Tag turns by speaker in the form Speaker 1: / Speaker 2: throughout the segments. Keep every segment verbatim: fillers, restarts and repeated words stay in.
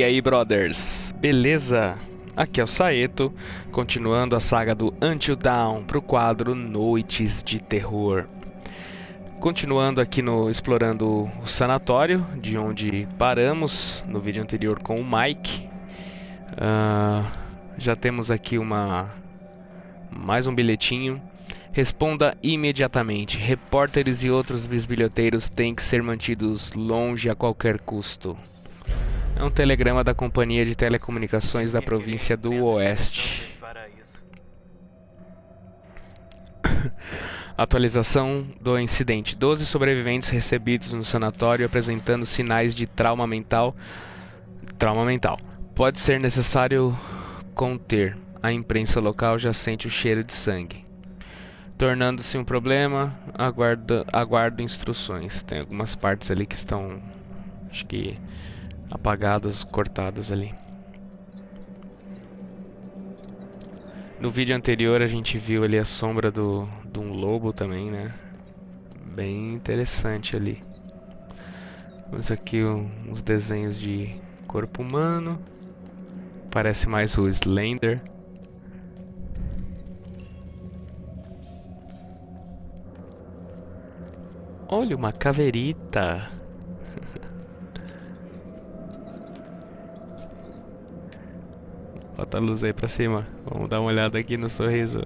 Speaker 1: E aí, brothers? Beleza? Aqui é o Saeto, continuando a saga do Until Dawn pro quadro Noites de Terror. Continuando aqui no explorando o sanatório, de onde paramos no vídeo anterior com o Mike. Uh, já temos aqui uma mais um bilhetinho. Responda imediatamente. Repórteres e outros bisbilhoteiros têm que ser mantidos longe a qualquer custo. É um telegrama da Companhia de Telecomunicações da província do Oeste. Atualização do incidente. doze sobreviventes recebidos no sanatório apresentando sinais de trauma mental. Trauma mental. Pode ser necessário conter. A imprensa local já sente o cheiro de sangue. Tornando-se um problema, aguardo, aguardo instruções. Tem algumas partes ali que estão, acho que, apagadas, cortadas ali. No vídeo anterior a gente viu ali a sombra do, de um lobo também, né? Bem interessante ali. Temos aqui um, uns desenhos de corpo humano. Parece mais o Slender. Olha, uma caveirita. Bota a luz aí pra cima. Vamos dar uma olhada aqui no sorriso.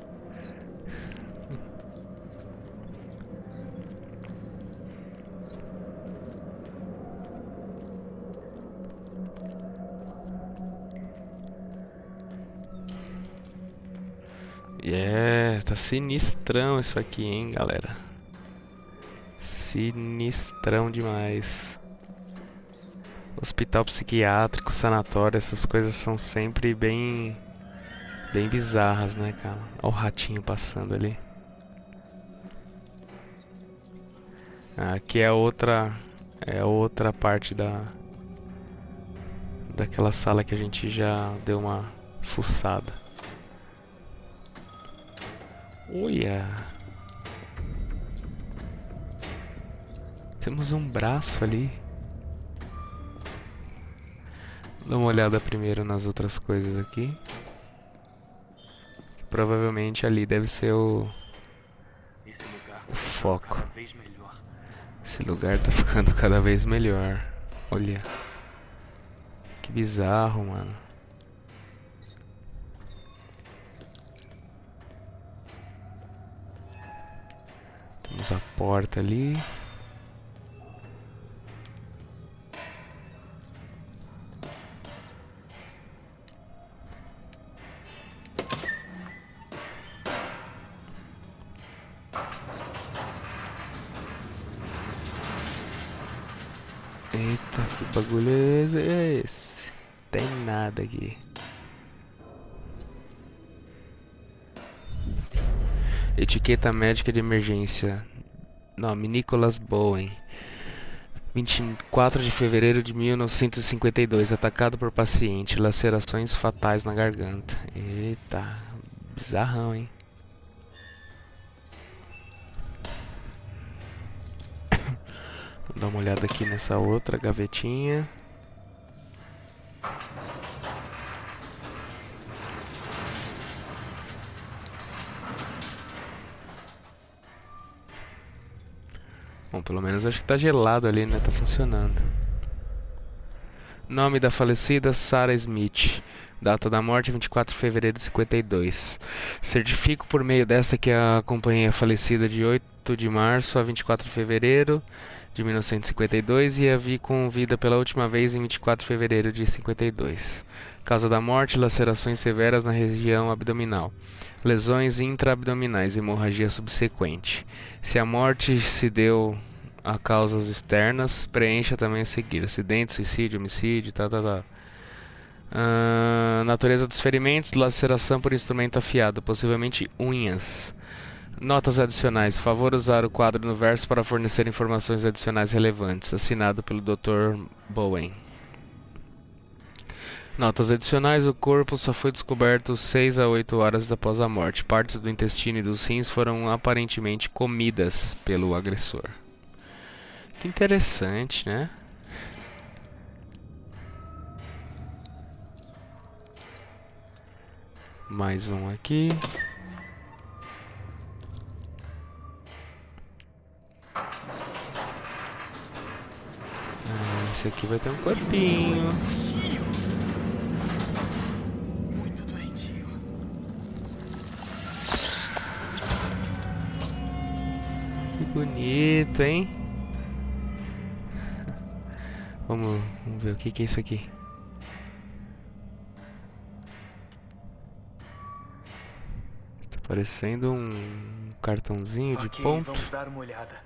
Speaker 1: Yeah, tá sinistrão isso aqui, hein, galera. Sinistrão demais. Hospital psiquiátrico, sanatório, essas coisas são sempre bem bem bizarras, né, cara? Olha o ratinho passando ali. Aqui é outra é outra parte da daquela sala que a gente já deu uma fuçada. Olha. Temos um braço ali. Dá uma olhada primeiro nas outras coisas aqui. Provavelmente ali deve ser o, o foco. Esse lugar tá ficando cada vez melhor. Olha. Que bizarro, mano. Temos a porta ali. Eita, que bagulho é esse? Tem nada aqui. Etiqueta médica de emergência. Nome: Nicholas Bowen. vinte e quatro de fevereiro de mil novecentos e cinquenta e dois. Atacado por paciente. Lacerações fatais na garganta. Eita, bizarrão, hein? Vou dar uma olhada aqui nessa outra gavetinha. Bom, pelo menos acho que tá gelado ali, né? Tá funcionando. Nome da falecida: Sarah Smith. Data da morte: vinte e quatro de fevereiro de cinquenta e dois. Certifico por meio desta que a companhia falecida de oito de março a vinte e quatro de fevereiro de mil novecentos e cinquenta e dois e a vi com vida pela última vez em vinte e quatro de fevereiro de cinquenta e dois. Causa da morte: lacerações severas na região abdominal. Lesões intraabdominais, hemorragia subsequente. Se a morte se deu a causas externas, preencha também a seguir: acidente, suicídio, homicídio, tá, tá, tá. Uh, natureza dos ferimentos: laceração por instrumento afiado, possivelmente unhas. Notas adicionais: favor usar o quadro no verso para fornecer informações adicionais relevantes. Assinado pelo doutor Bowen. Notas adicionais: o corpo só foi descoberto seis a oito horas após a morte. Partes do intestino e dos rins foram aparentemente comidas pelo agressor. Que interessante, né? Mais um aqui. Ah, esse aqui vai ter um corpinho.
Speaker 2: Muito doentio.
Speaker 1: Que bonito, hein? Vamos, vamos ver o que, que é isso aqui. Tá parecendo um cartãozinho de
Speaker 2: Ok,
Speaker 1: ponto.
Speaker 2: vamos dar uma olhada.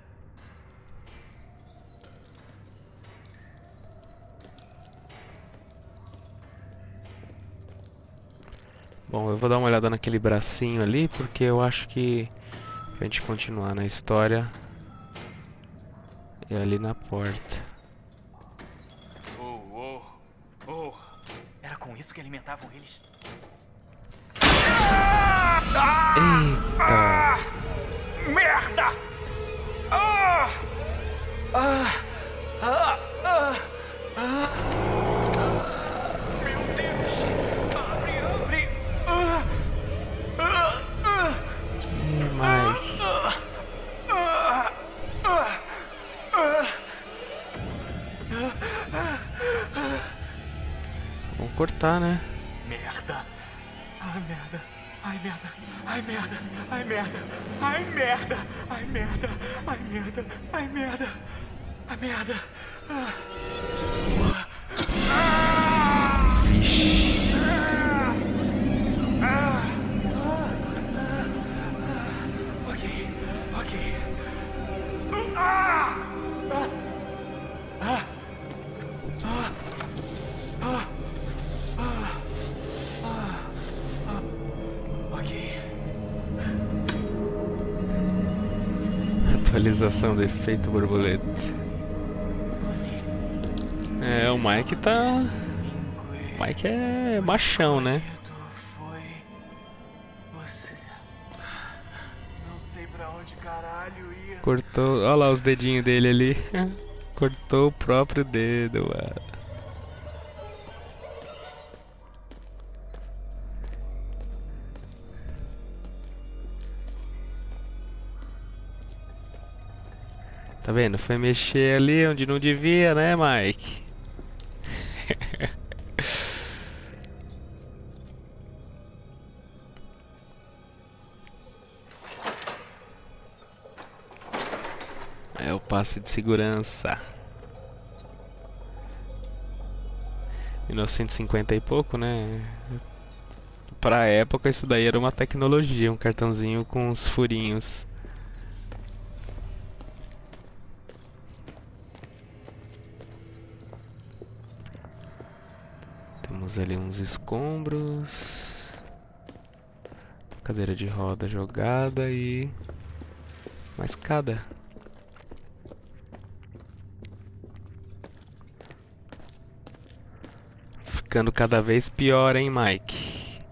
Speaker 1: Bom, eu vou dar uma olhada naquele bracinho ali, porque eu acho que pra gente continuar na história é ali na porta.
Speaker 2: Oh, oh, oh. Era com isso que alimentavam eles?
Speaker 1: Eita!
Speaker 2: Merda! Ah! Ah! Ah! Ah! Ah! Meu Deus! Abre, abre! Ah! Ah! Ah!
Speaker 1: Ih, Mike.
Speaker 2: Ah! Ah! Ah!
Speaker 1: Vamos cortar, né?
Speaker 2: Merda! Ai, merda! Ai, merda! Ai, merda! Ai, merda! Ai, merda! Ai, merda! Ai, merda! Ai, merda! Ai, merda! Ah. Ah.
Speaker 1: Vixe.
Speaker 2: Ah. Ah. Ok, ok. Ah. Ah. Ah. Ah. Ah. Ah. Ah. Ok.
Speaker 1: Atualização do efeito borboleta. É, o Mike tá... O Mike é machão, né?
Speaker 2: Foi você. Não sei pra onde caralho ia.
Speaker 1: Cortou... Olha lá os dedinhos dele ali. Cortou o próprio dedo, mano. Tá vendo? Foi mexer ali onde não devia, né, Mike? É o passe de segurança. mil novecentos e cinquenta e pouco, né? Pra época isso daí era uma tecnologia, um cartãozinho com os furinhos. Temos ali uns escombros. Cadeira de roda jogada e uma escada. Ficando cada vez pior, hein, Mike?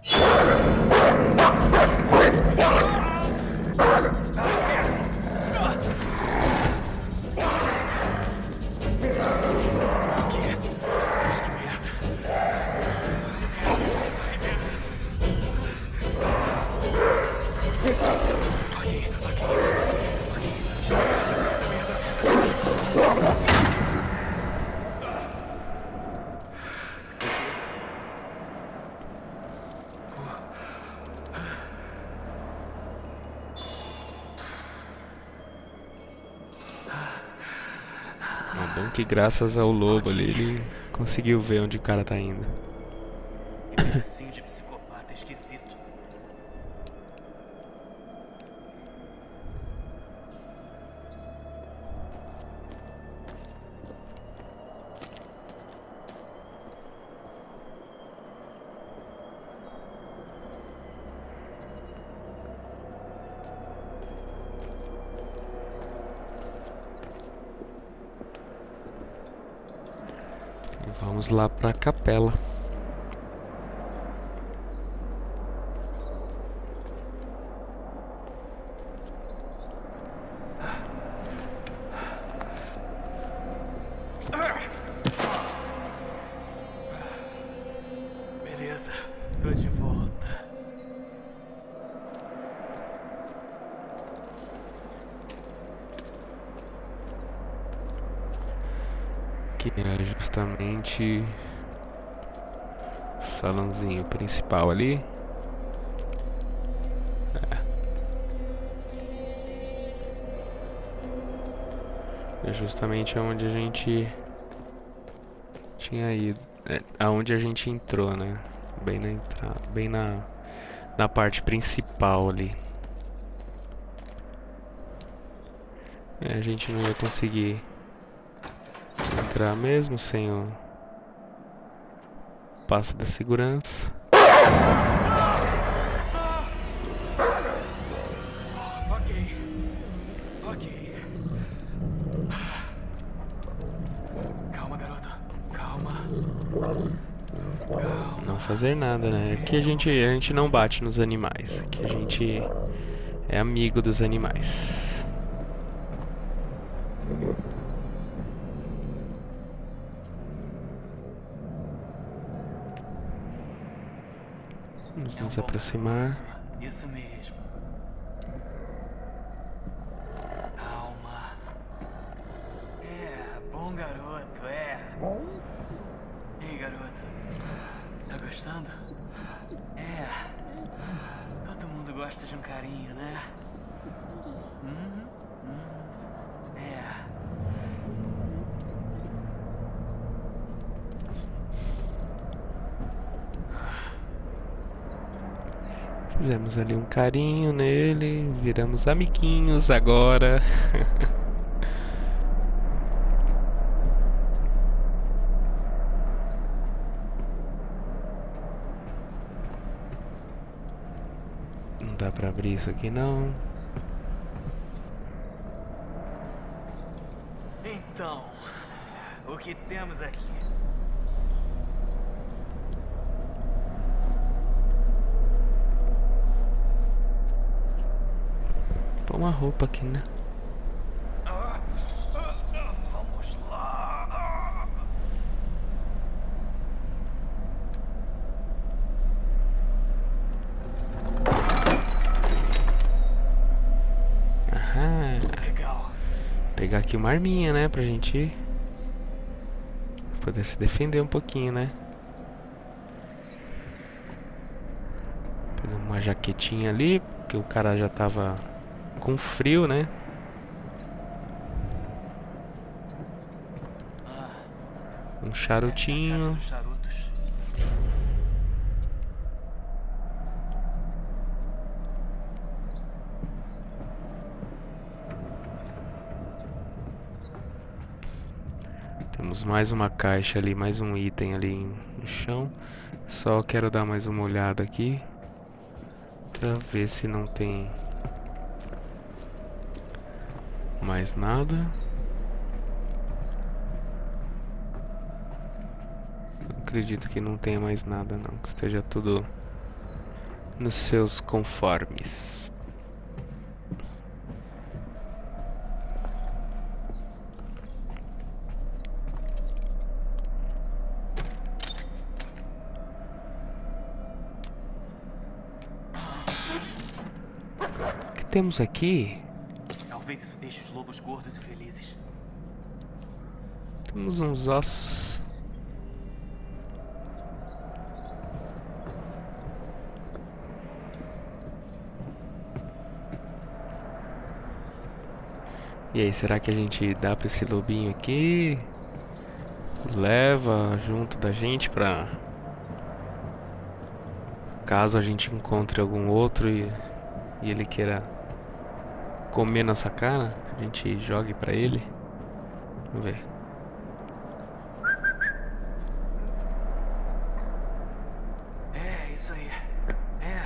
Speaker 1: É bom que graças ao lobo ali ele conseguiu ver onde o cara tá indo.
Speaker 2: Pedacinho de psicopata esquisito.
Speaker 1: E vamos lá pra capela.
Speaker 2: Beleza, tô de volta.
Speaker 1: Que é justamente o salãozinho principal ali. É, é justamente onde a gente tinha ido, é, aonde a gente entrou, né? Bem na entrada, bem na na parte principal ali. É, a gente não ia conseguir entrar mesmo sem o passe da segurança.
Speaker 2: Ok. Ok. Calma, garoto. Calma. Calma.
Speaker 1: Não fazer nada, né? Aqui a gente, a gente não bate nos animais. Aqui a gente é amigo dos animais. Vamos nos aproximar.
Speaker 2: Isso mesmo. Calma. É, bom garoto, é. Ei, garoto. Tá gostando? É. Todo mundo gosta de um carinho, né? Hum, hum. É.
Speaker 1: Fizemos ali um carinho nele, viramos amiguinhos agora. Não dá pra abrir isso aqui não.
Speaker 2: Então, o que temos aqui?
Speaker 1: Põe uma roupa aqui, né?
Speaker 2: Ah, ah, ah, vamos lá. Ah.
Speaker 1: Aham.
Speaker 2: Legal.
Speaker 1: Pegar aqui uma arminha, né? Pra gente poder se defender um pouquinho, né? Pegar uma jaquetinha ali, porque o cara já tava com frio, né?
Speaker 2: Ah,
Speaker 1: Um
Speaker 2: essa é a caixa
Speaker 1: charutinho.
Speaker 2: dos charutos.
Speaker 1: Temos mais uma caixa ali, mais um item ali no chão. Só quero dar mais uma olhada aqui pra ver se não tem mais nada. Acredito que não tenha mais nada não, que esteja tudo nos seus conformes. O que temos aqui?
Speaker 2: Talvez isso deixe os lobos gordos e felizes.
Speaker 1: Temos uns ossos. E aí, será que a gente dá pra esse lobinho aqui? Leva junto da gente pra... Caso a gente encontre algum outro e, e ele queira comer nossa cara, a gente jogue pra ele. Vamos ver.
Speaker 2: É, isso aí. É.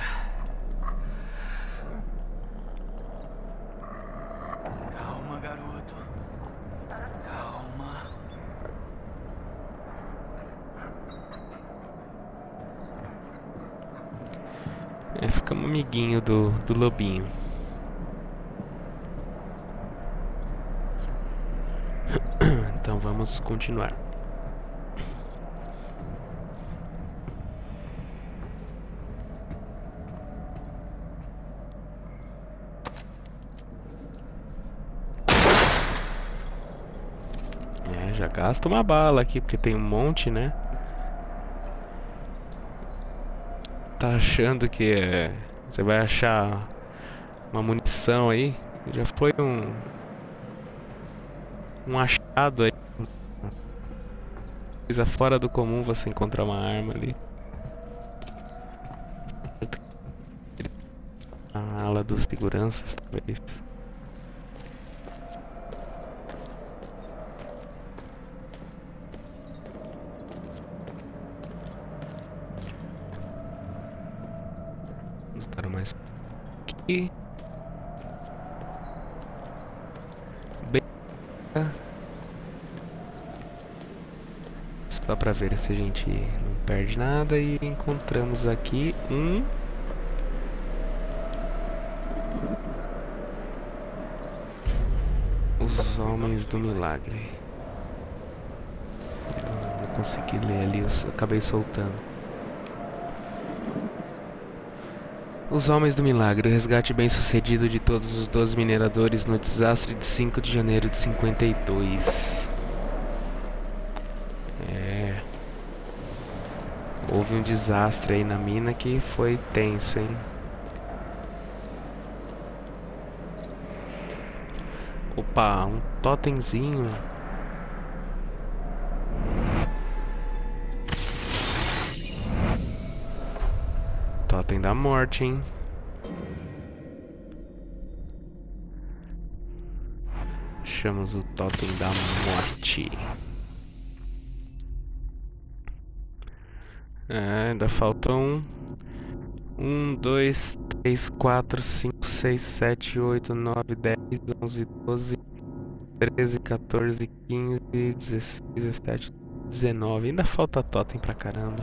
Speaker 2: Calma, garoto. Calma.
Speaker 1: É, ficamos amiguinho do, do lobinho. Então vamos continuar. Já gasta uma bala aqui, porque tem um monte, né? Tá achando que é... você vai achar uma munição aí? Já foi um... um achado aí. Coisa fora do comum você encontrar uma arma ali. A ala dos seguranças, talvez. Botaram mais aqui. Bem... Só pra ver se a gente não perde nada. E encontramos aqui um... Os Homens do Milagre. Eu não consegui ler ali, eu acabei soltando. Os Homens do Milagre, o resgate bem sucedido de todos os doze mineradores no desastre de cinco de janeiro de cinquenta e dois. É... Houve um desastre aí na mina que foi tenso, hein? Opa, um totemzinho. Totem da morte, hein? Achamos o totem da morte. É, ainda faltam um, dois, três, quatro, cinco, seis, sete, oito, nove, dez, onze, doze, treze, quatorze, quinze, dezesseis, dezessete, dezenove. Ainda falta totem pra caramba.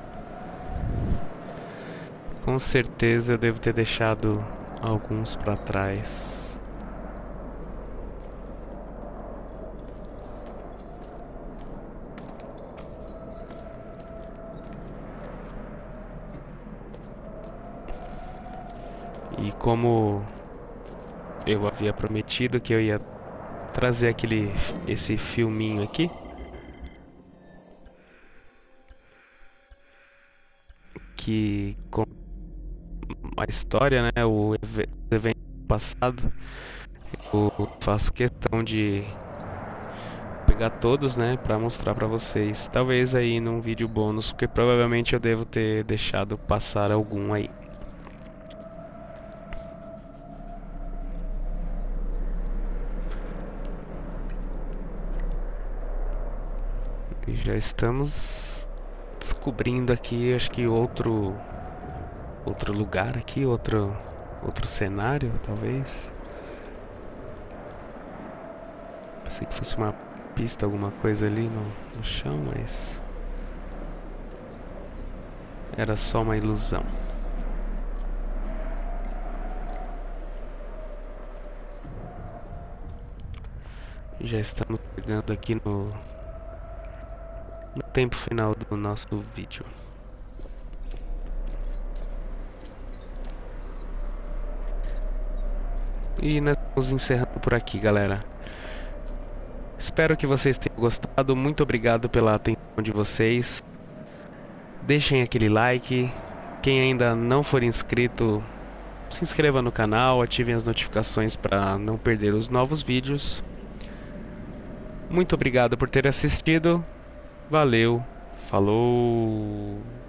Speaker 1: Com certeza eu devo ter deixado alguns pra trás. E como eu havia prometido que eu ia trazer aquele esse filminho aqui, que com a história, né, o evento passado, eu faço questão de pegar todos, né, para mostrar para vocês. Talvez aí num vídeo bônus, porque provavelmente eu devo ter deixado passar algum aí. E já estamos descobrindo aqui, acho que outro outro lugar aqui, outro outro cenário, talvez. Pensei que fosse uma pista, alguma coisa ali no, no chão, mas era só uma ilusão. Já estamos chegando aqui no no tempo final do nosso vídeo. E nós vamos encerrando por aqui, galera. Espero que vocês tenham gostado. Muito obrigado pela atenção de vocês. Deixem aquele like. Quem ainda não for inscrito, se inscreva no canal, ativem as notificações para não perder os novos vídeos. Muito obrigado por ter assistido. Valeu, falou!